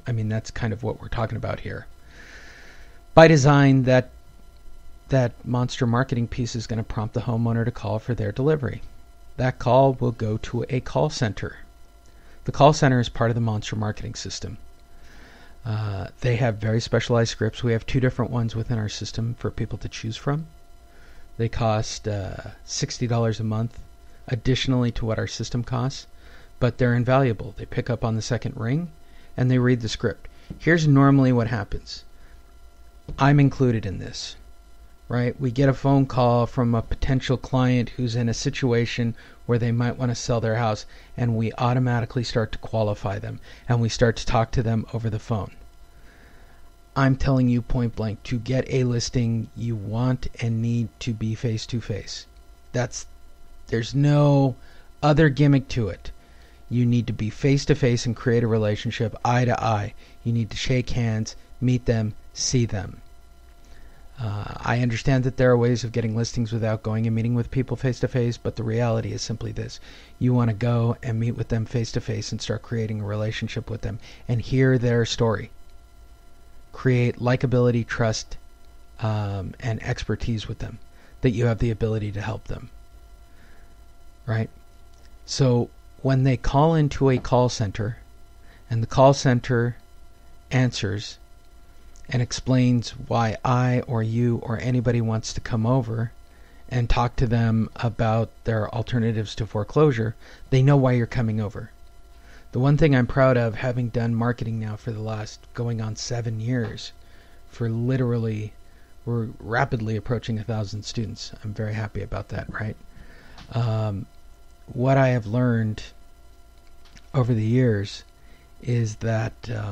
I mean, that's kind of what we're talking about here. By design, that monster marketing piece is going to prompt the homeowner to call for their delivery. That call will go to a call center. The call center is part of the monster marketing system. They have very specialized scripts. We have 2 different ones within our system for people to choose from. They cost $60 a month, additionally to what our system costs, but they're invaluable. They pick up on the second ring, and they read the script. Here's normally what happens. I'm included in this, right? We get a phone call from a potential client who's in a situation where they might want to sell their house, and we automatically start to qualify them, and we start to talk to them over the phone. I'm telling you point blank, to get a listing, you want and need to be face to face. There's no other gimmick to it. You need to be face to face and create a relationship eye to eye. You need to shake hands, meet them, see them. I understand that there are ways of getting listings without going and meeting with people face to face, but the reality is simply this. You want to go and meet with them face to face and start creating a relationship with them and hear their story. Create likability, trust, and expertise with them, that you have the ability to help them. Right? So when they call into a call center and the call center answers and explains why I or you or anybody wants to come over and talk to them about their alternatives to foreclosure, they know why you're coming over. The one thing I'm proud of, having done marketing now for the last going on 7 years, for literally, we're rapidly approaching 1,000 students. I'm very happy about that, right? What I have learned over the years is that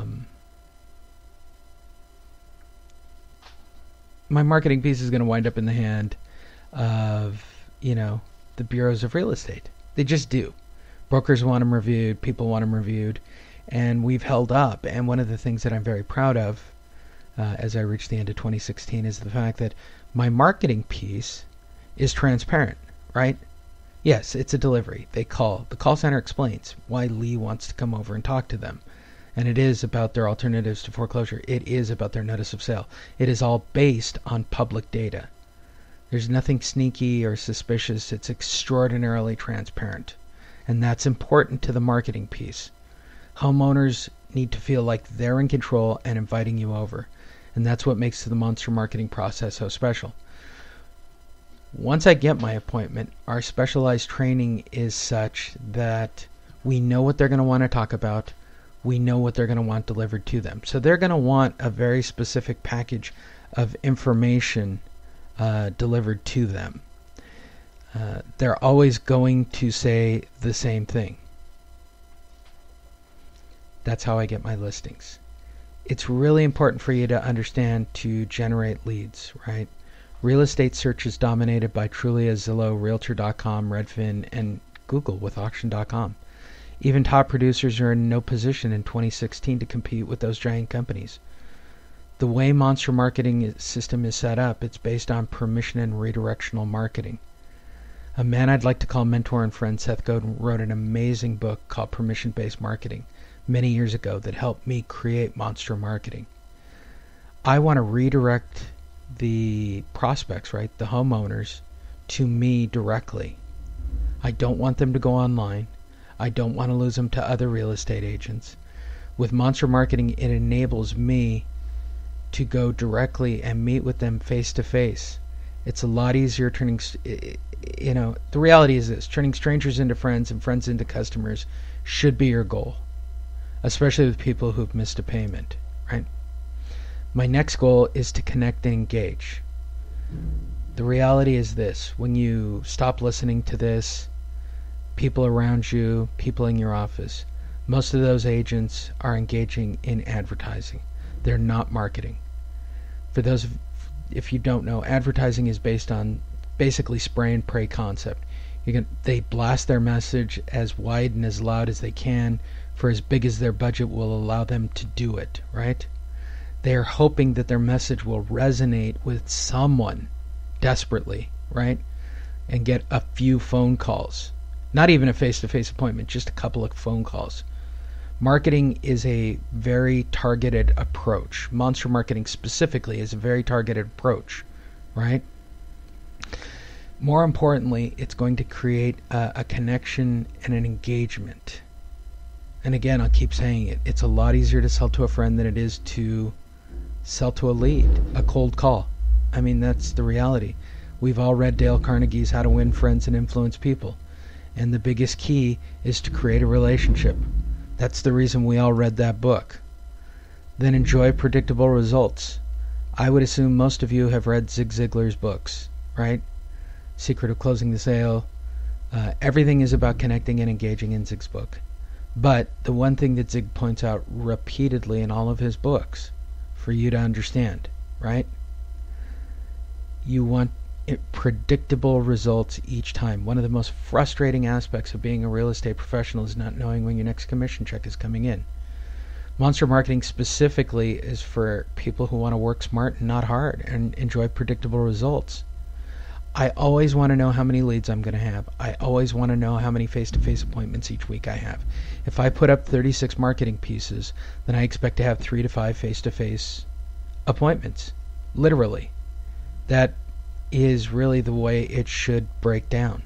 my marketing piece is going to wind up in the hand of, the bureaus of real estate. They just do. Brokers want them reviewed, people want them reviewed, and we've held up. And one of the things that I'm very proud of as I reach the end of 2016 is the fact that my marketing piece is transparent, right? Yes, it's a delivery. They call. The call center explains why Lee wants to come over and talk to them. And it is about their alternatives to foreclosure. It is about their notice of sale. It is all based on public data. There's nothing sneaky or suspicious. It's extraordinarily transparent. And that's important to the marketing piece. Homeowners need to feel like they're in control and inviting you over. And that's what makes the monster marketing process so special. Once I get my appointment, our specialized training is such that we know what they're going to want to talk about. We know what they're going to want delivered to them. So they're going to want a very specific package of information delivered to them. They're always going to say the same thing. That's how I get my listings. It's really important for you to understand to generate leads, right? Real estate search is dominated by Trulia, Zillow, Realtor.com, Redfin, and Google with Auction.com. Even top producers are in no position in 2016 to compete with those giant companies. The way Monster Marketing system is set up, it's based on permission and redirectional marketing. A man I'd like to call mentor and friend, Seth Godin, wrote an amazing book called Permission-Based Marketing many years ago that helped me create Monster Marketing. I want to redirect the prospects, right, the homeowners, to me directly. I don't want them to go online. I don't want to lose them to other real estate agents. With Monster Marketing, it enables me to go directly and meet with them face to face. It's a lot easier turning, the reality is this, turning strangers into friends and friends into customers should be your goal, especially with people who've missed a payment, right? My next goal is to connect and engage. The reality is this, when you stop listening to this, people around you, people in your office, most of those agents are engaging in advertising. They're not marketing. For those, if you don't know, advertising is based on basically spray and pray concept. They blast their message as wide and as loud as they can for as big as their budget will allow them to do it, right? They are hoping that their message will resonate with someone desperately, right? And get a few phone calls. Not even a face-to-face appointment, just a couple of phone calls. Marketing is a very targeted approach. Monster marketing specifically is a very targeted approach, right? More importantly, it's going to create a connection and an engagement. And again, I'll keep saying it. It's a lot easier to sell to a friend than it is to sell to a lead, a cold call. I mean, that's the reality. We've all read Dale Carnegie's How to Win Friends and Influence People. And the biggest key is to create a relationship. That's the reason we all read that book. Then enjoy predictable results. I would assume most of you have read Zig Ziglar's books, right? Secret of Closing the Sale. Everything is about connecting and engaging in Zig's book. But the one thing that Zig points out repeatedly in all of his books, for you to understand, right? You want predictable results each time. One of the most frustrating aspects of being a real estate professional is not knowing when your next commission check is coming in. Monster marketing specifically is for people who want to work smart and not hard and enjoy predictable results. I always want to know how many leads I'm going to have. I always want to know how many face-to-face appointments each week I have. If I put up 36 marketing pieces, then I expect to have 3 to 5 face-to-face appointments. Literally. That is really the way it should break down.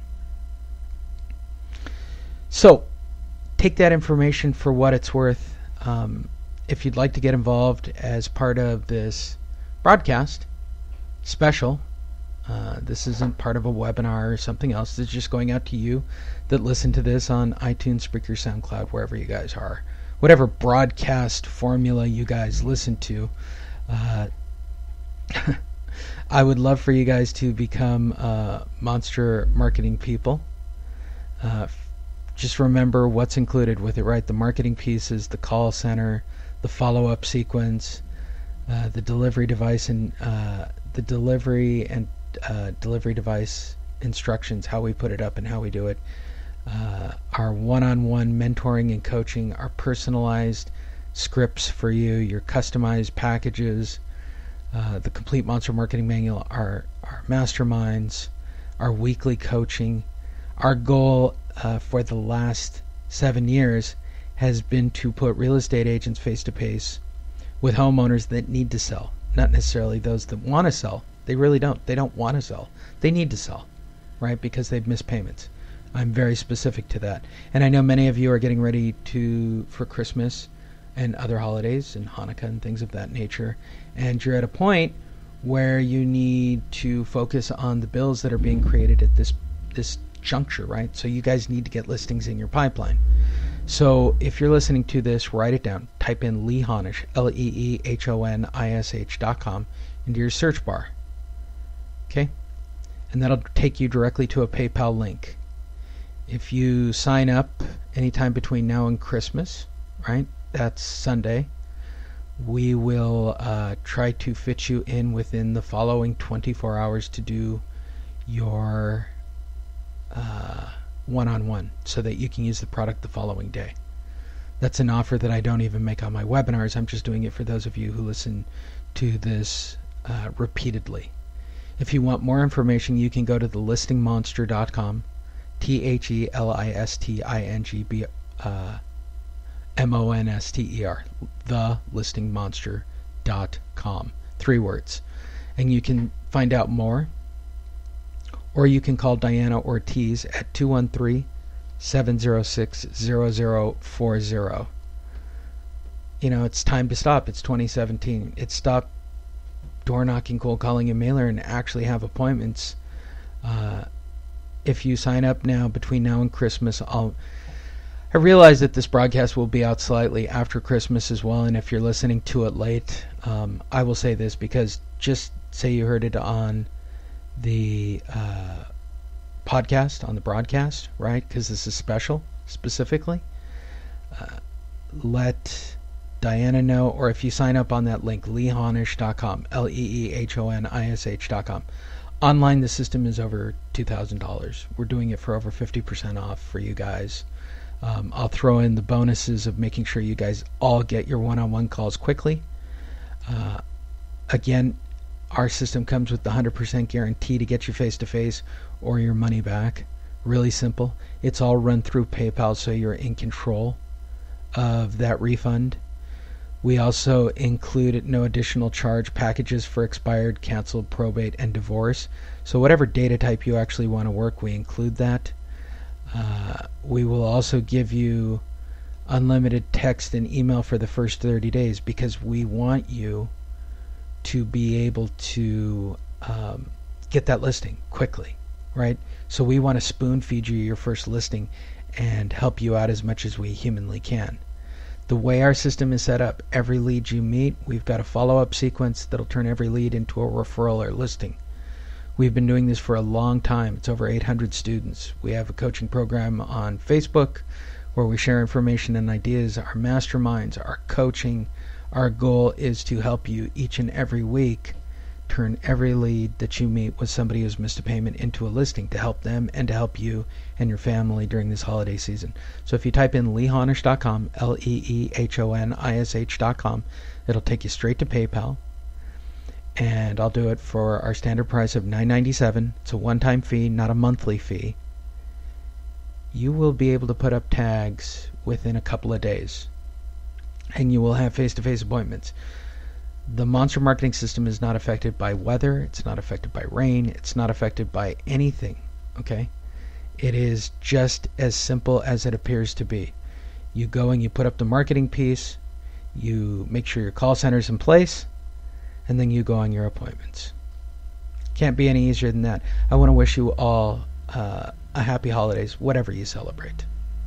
So, take that information for what it's worth. If you'd like to get involved as part of this broadcast special, this isn't part of a webinar or something else. This is just going out to you that listen to this on iTunes, Spreaker, SoundCloud, wherever you guys are. Whatever broadcast formula you guys listen to. I would love for you guys to become monster marketing people. Just remember what's included with it, right? The marketing pieces, the call center, the follow-up sequence, the delivery device, and the delivery device instructions, how we put it up and how we do it. Our one-on-one mentoring and coaching, our personalized scripts for you, your customized packages, the complete Monster Marketing Manual, our masterminds, our weekly coaching. Our goal for the last 7 years has been to put real estate agents face-to-face with homeowners that need to sell, not necessarily those that want to sell. They really don't. They don't want to sell. They need to sell, right? Because they've missed payments. I'm very specific to that. And I know many of you are getting ready for Christmas and other holidays and Hanukkah and things of that nature. And you're at a point where you need to focus on the bills that are being created at this juncture, right? So you guys need to get listings in your pipeline. So if you're listening to this, write it down. Type in lee-honish, LEEHONISH.com into your search bar. Okay? And that'll take you directly to a PayPal link. If you sign up anytime between now and Christmas, right? That's Sunday. We will try to fit you in within the following 24 hours to do your one-on-one so that you can use the product the following day. That's an offer that I don't even make on my webinars. I'm just doing it for those of you who listen to this repeatedly. If you want more information, you can go to thelistingmonster.com, TheListingMonster, thelistingmonster.com, 3 words. And you can find out more, or you can call Diana Ortiz at 213-706-0040. You know, it's time to stop. It's 2017. It's stop door knocking, cold calling, and mailer, and actually have appointments. If you sign up now, between now and Christmas, I realize that this broadcast will be out slightly after Christmas as well, and if you're listening to it late, I will say this, because just say you heard it on the podcast, on the broadcast, right? Because this is special, specifically. Let Diana know, or if you sign up on that link, lee-honish.com, LEEHONISH.com. Online, the system is over $2,000. We're doing it for over 50% off for you guys. I'll throw in the bonuses of making sure you guys all get your one-on-one calls quickly. Again, our system comes with the 100% guarantee to get you face-to-face or your money back. Really simple. It's all run through PayPal, so you're in control of that refund. We also include at no additional charge packages for expired, canceled, probate, and divorce. So whatever data type you actually want to work, we include that. We will also give you unlimited text and email for the first 30 days because we want you to be able to get that listing quickly, right? So we want to spoon feed you your first listing and help you out as much as we humanly can. The way our system is set up, every lead you meet, we've got a follow-up sequence that'll turn every lead into a referral or listing. We've been doing this for a long time. It's over 800 students. We have a coaching program on Facebook where we share information and ideas, our masterminds, our coaching. Our goal is to help you each and every week turn every lead that you meet with somebody who's missed a payment into a listing to help them and to help you and your family during this holiday season. So if you type in lee-honish.com, LEEHONISH.com, it'll take you straight to PayPal. And I'll do it for our standard price of $9.97. It's a one-time fee, not a monthly fee. You will be able to put up tags within a couple of days, and you will have face-to-face appointments. The Monster Marketing System is not affected by weather. It's not affected by rain. It's not affected by anything, okay? It is just as simple as it appears to be. You go and you put up the marketing piece, you make sure your call center's in place, and then you go on your appointments. Can't be any easier than that. I want to wish you all a happy holidays, whatever you celebrate.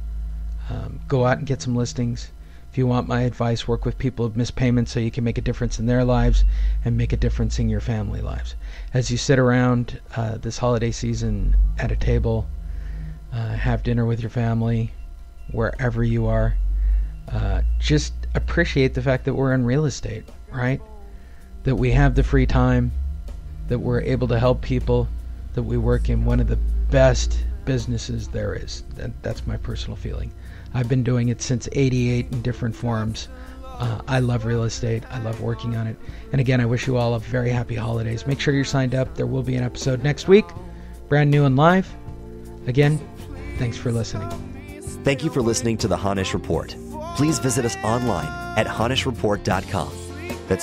Go out and get some listings. If you want my advice, work with people who've missed payments so you can make a difference in their lives and make a difference in your family lives. As you sit around this holiday season at a table, have dinner with your family, wherever you are, just appreciate the fact that we're in real estate, right? That we have the free time, that we're able to help people, that we work in one of the best businesses there is. That's my personal feeling. I've been doing it since '88 in different forms. I love real estate. I love working on it. And again, I wish you all a very happy holidays. Make sure you're signed up. There will be an episode next week, brand new and live. Again, thanks for listening. Thank you for listening to the Honish Report. Please visit us online at honishreport.com. That's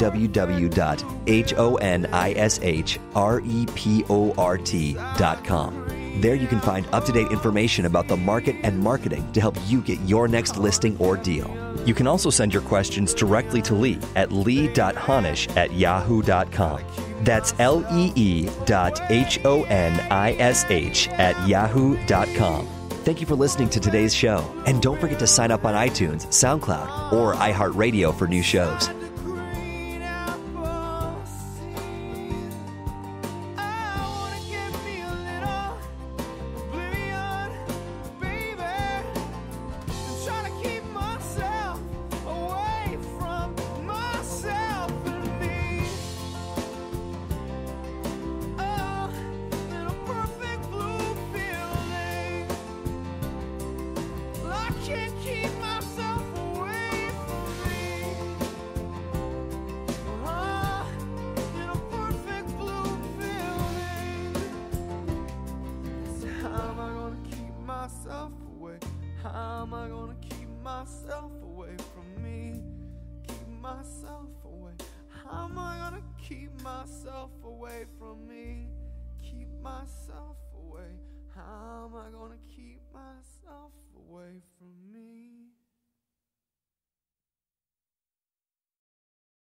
www.honishreport.com. There you can find up-to-date information about the market and marketing to help you get your next listing or deal. You can also send your questions directly to Lee at lee.honish@yahoo.com. That's lee.honish@yahoo.com. Thank you for listening to today's show. And don't forget to sign up on iTunes, SoundCloud, or iHeartRadio for new shows. How am I gonna keep myself away from me? Keep myself away. How am I gonna keep myself away from me? Keep myself away. How am I gonna keep myself away from me?